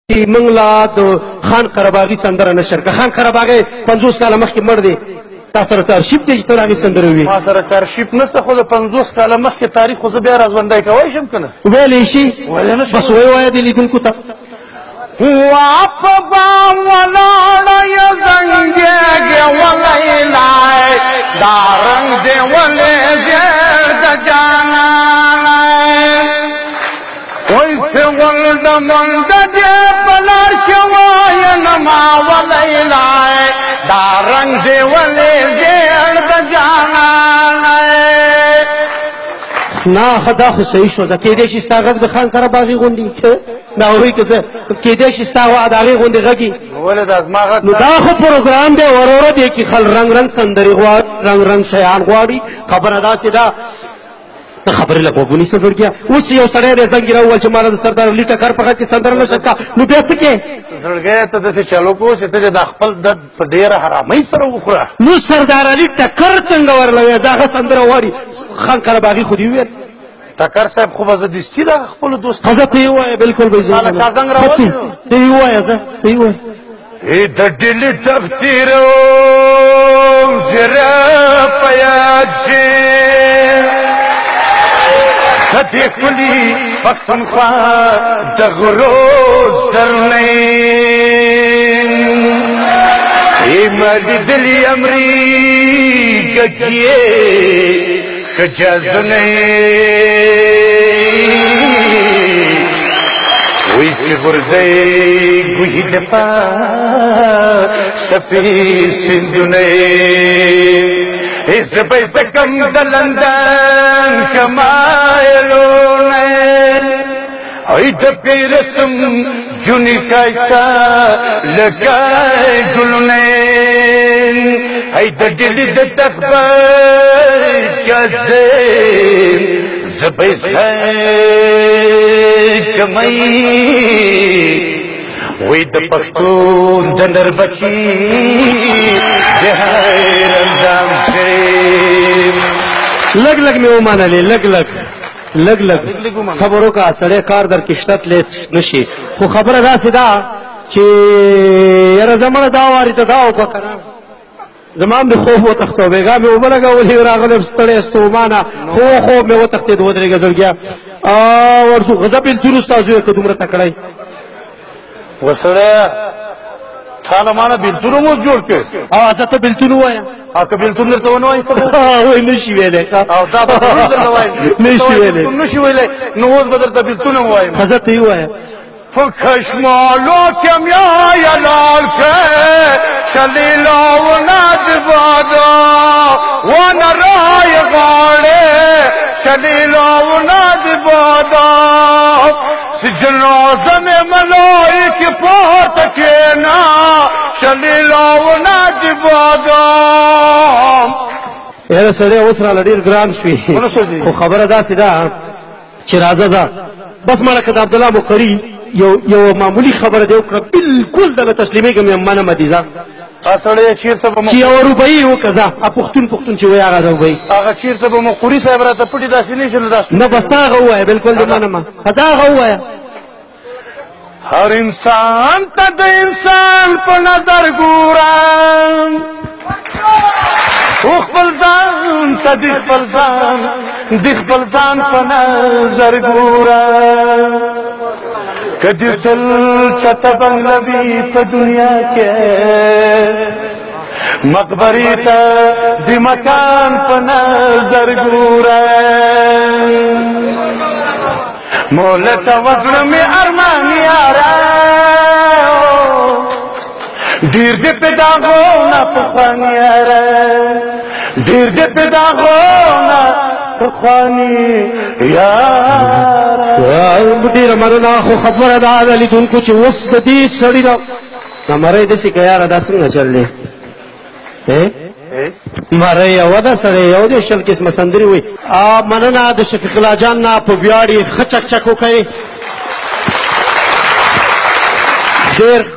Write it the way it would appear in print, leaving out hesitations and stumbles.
موږ لا د خان قرهباغي سندره نشر که خان قرهباغي 50 کاله مخکې مړ دی تا سره څه ارشیف دی چې ته هغې سندره ووایې؟ ما سره که ارشیف نشته خو د 50 کاله مخکې تاریخ خو زه بیا راژوندی کولی شم که نه؟ ویلی شي بس ویې وایه دې لیدونکو ته واپ بام ولاړه یې زنګېږې ولیلی دا رنګ دې ولې زیړ د جانانی ویسې غونډه منډه دې په لار کې وینما ولیلی دا رنګ دې ولې زیړ د جانانی نه دا خو صحیح شو ده کېدی شي ستا غږ د خان قرهباغي غوندې دا وایي که زه کېدی شي ستا د هغې غوندې غږ ولې دا زما غږ نو دا خو پروګرام دی ورو دی کې خل رنګ رنګ سندرې غواړي رنګ رنګ شیان غواړي خبره داسې ده ته خبرې له غوږ ونیسه زړګیا اوس یو سړی دی زنګ یې راوویل چې ما له د سردار علي ټکر په غږ کې سندره نشته کا نو بیا څه کې زړګی ته داسې چلو کوو چې ته د خپل درد په ډېره حرامۍ سره وخوره نو سردار علي ټکر څنګه ورله وایې زه هغه سندره غواړي خان قرهباغي خو دې وویل ټکر صاحب خو به زه دستي د خپلو دوست ښه ته یې ووایه بلکل به ماله چا زنګ راوړی ته یې ووایه زه ته یې ووایه د ډیلي تختیرو زره په یاد شي ته دې ښکلي پښتونخوا د غرو سرنۍ ما لیدلي امریکه کې ښه جازنۍ وی چې غورځئ ګوهي د صفي سندونۍ زه به زده کم د لندن کمایلونۍ ای د پیرسم جونې ښایسته لکه ګلونۍ ای د ډیلي د تخبر چازم زه به کمۍ وی د پښتون د نر بچي د حیرندام شي لږ لږ مې ومنلې لږ لږ لږ لږ صبر وکړه سړی کار در کې شته تللی نه شي خو خبره داسې ده چې یاره زه مړه دا وارې ته دا وکړه که نه زما هم د خوب وتښتو بېګا مې اوبه لګولې راغلی ستړی ستومانه خوب مې وتښتېد ودرېږه زړګیا ورځو غزه بېلتون استازو یې که دومره تکړی وسړیه تا له ما نه بېلتون هم اوس جوړ کړ زه ته بېلتون ووایه که بېلتون درته ونه وایي څه وایي نه شي ویلی او دا به درته وایم نه شي ویلی نه شي ویلی نو اوس به درته بېلتون هم وایم ښه زه ته یې ووایه په کشمالو کې م یایه لال که شلیلاونه د بادا ونه رای غاړې شلیلاونه د بادا سی جنازه مې ملایکې پورته کېنا شلیلاونه د بادا یاره سړی اوس راله ډېر ګران شوي خو خبره داسې ده چې راځه ده بس ماله که د عبدالله مقري یو معمولی خبره دې وکړه بلکل دله تسلیمېږم یم منمه دې ځه سړی چېرته به چې یوه روپیي وکړه ځه پښتون چې وایي هغه روپیي هغه چېرته به مقري صاحب راته پټې داسې نه شي نه بس تا هغه ووایه بلکل دې منمه ښه هغه ووایه هر انسان ته د انسان په نظر ګورم خپل ځان ته د خپل ځان په نظر ګورم که دې سل چته بنګلوي په دنیا کې مقبرې ته د مکان په نظر ګورم مولا ته وزړه مې ارمان یاره ډېر دې په داغونه پخواني یاره ډېر دې په داغونه پخواني یاره ډېره مننه خو خبره دا ده لیدونکو چې اوس د دې سړي د مرۍ داسې که یاره دا څنګه چل دی مرۍ یوه ده سړی یو دی 20 قسمه سندرې وایي مننه د شفیق الله جان نه په ویاړ یې ښه چک چک وکئ ډېر